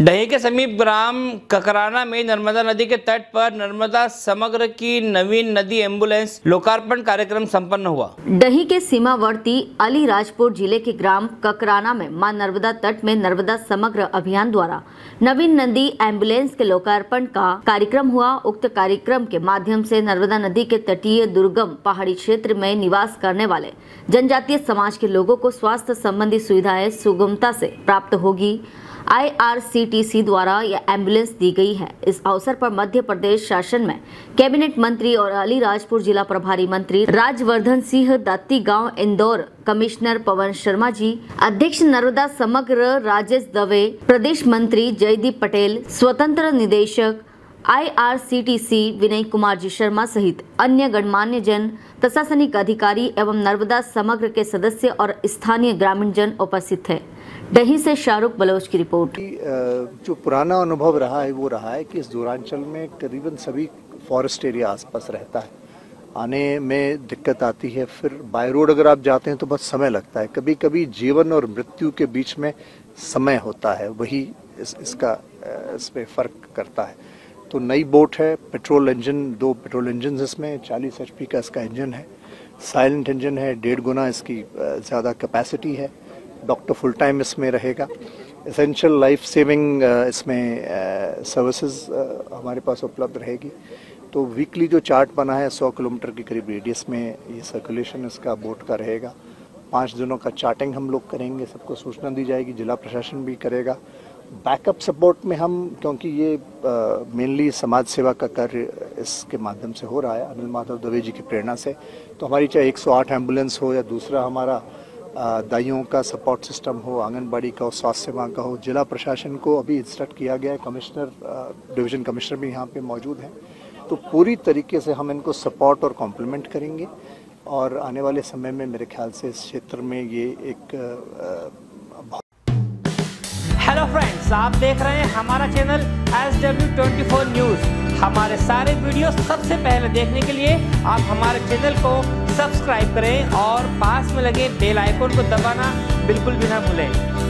डही के समीप ग्राम ककराना में नर्मदा नदी के तट पर नर्मदा समग्र की नवीन नदी एम्बुलेंस लोकार्पण कार्यक्रम संपन्न हुआ। डही के सीमावर्ती अलीराजपुर जिले के ग्राम ककराना में मां नर्मदा तट में नर्मदा समग्र अभियान द्वारा नवीन नदी एम्बुलेंस के लोकार्पण का कार्यक्रम हुआ। उक्त कार्यक्रम के माध्यम से नर्मदा नदी के तटीय दुर्गम पहाड़ी क्षेत्र में निवास करने वाले जनजातीय समाज के लोगों को स्वास्थ्य संबंधी सुविधाएं सुगमता से प्राप्त होगी। IRCTC द्वारा यह एम्बुलेंस दी गई है। इस अवसर पर मध्य प्रदेश शासन में कैबिनेट मंत्री और अलीराजपुर जिला प्रभारी मंत्री राजवर्धन सिंह दत्ती, गांव इंदौर कमिश्नर पवन शर्मा जी, अध्यक्ष नर्मदा समग्र राजेश दवे, प्रदेश मंत्री जयदीप पटेल, स्वतंत्र निदेशक IRCTC विनय कुमार जी शर्मा सहित अन्य गणमान्य जन, प्रशासनिक अधिकारी एवं नर्मदा समग्र के सदस्य और स्थानीय ग्रामीण जन उपस्थित थे। डही से शाहरुख बलोच की रिपोर्ट। जो पुराना अनुभव रहा है वो रहा है कि इस दूरांचल में करीबन सभी फॉरेस्ट एरिया आसपास रहता है, आने में दिक्कत आती है। फिर बाय रोड अगर आप जाते हैं तो बहुत समय लगता है। कभी कभी जीवन और मृत्यु के बीच में समय होता है, वही इसमें फर्क करता है। तो नई बोट है, पेट्रोल इंजन, 2 पेट्रोल इंजन इसमें 40 HP का इसका इंजन है, साइलेंट इंजन है, 1.5 गुना इसकी ज़्यादा कैपेसिटी है। डॉक्टर फुल टाइम इसमें रहेगा। एसेंशियल लाइफ सेविंग इसमें सर्विसेज हमारे पास उपलब्ध रहेगी। तो वीकली जो चार्ट बना है 100 किलोमीटर के करीब रेडियस में ये सर्कुलेशन इसका बोट का रहेगा। 5 दिनों का चार्टिंग हम लोग करेंगे, सबको सूचना दी जाएगी, जिला प्रशासन भी करेगा। बैकअप सपोर्ट में हम, क्योंकि ये मेनली समाज सेवा का कार्य इसके माध्यम से हो रहा है अनिल माधव दवे जी की प्रेरणा से, तो हमारी चाहे 108 एम्बुलेंस हो या दूसरा हमारा दाइयों का सपोर्ट सिस्टम हो, आंगनबाड़ी का हो, स्वास्थ्य सेवा का हो, जिला प्रशासन को अभी इंस्ट्रक्ट किया गया है। कमिश्नर, डिवीजन कमिश्नर भी यहाँ पे मौजूद हैं। तो पूरी तरीके से हम इनको सपोर्ट और कॉम्प्लीमेंट करेंगे और आने वाले समय में मेरे ख्याल से इस क्षेत्र में ये एक हेलो फ्रेंड्स, आप देख रहे हैं हमारा चैनल SW24 न्यूज़। हमारे सारे वीडियो सबसे पहले देखने के लिए आप हमारे चैनल को सब्सक्राइब करें और पास में लगे बेल आइकन को दबाना बिल्कुल भी ना भूलें।